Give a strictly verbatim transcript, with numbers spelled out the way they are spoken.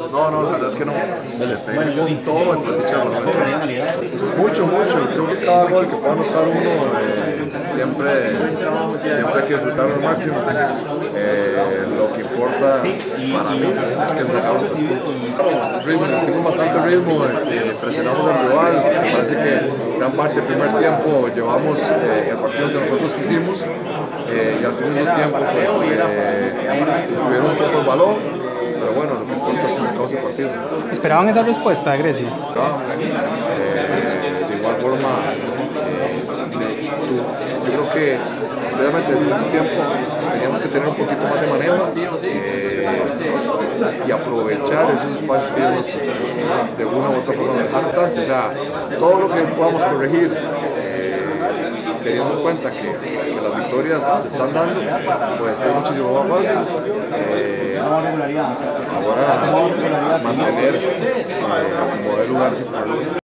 No, no, la verdad es que no. Le pegué con todo el chicharro. Mucho, mucho. Creo que cada gol que pueda anotar uno eh, siempre, siempre hay que disfrutarlo al máximo. Eh, lo que importa para mí es que sacamos los puntos. Ritmo, tengo bastante ritmo, eh, presionamos al rival. Me parece que gran parte del primer tiempo llevamos eh, el partido que nosotros quisimos eh, y al segundo tiempo pues, eh, estuvieron un poco el balón, pero bueno, lo que importa es que sacamos el partido. ¿Esperaban esa respuesta de Grecia? Claro, eh, de igual forma, eh, tú, yo creo que obviamente en el segundo tiempo teníamos que tener un poquito más de manejo eh, y aprovechar esos espacios que ellos de una u otra forma nos dejaron tanto. O sea, todo lo que podamos corregir, eh, teniendo en cuenta que, que las victorias se están dando, pues es muchísimo más fácil. Eh, ahora mantener eh, como de lugar sin problema.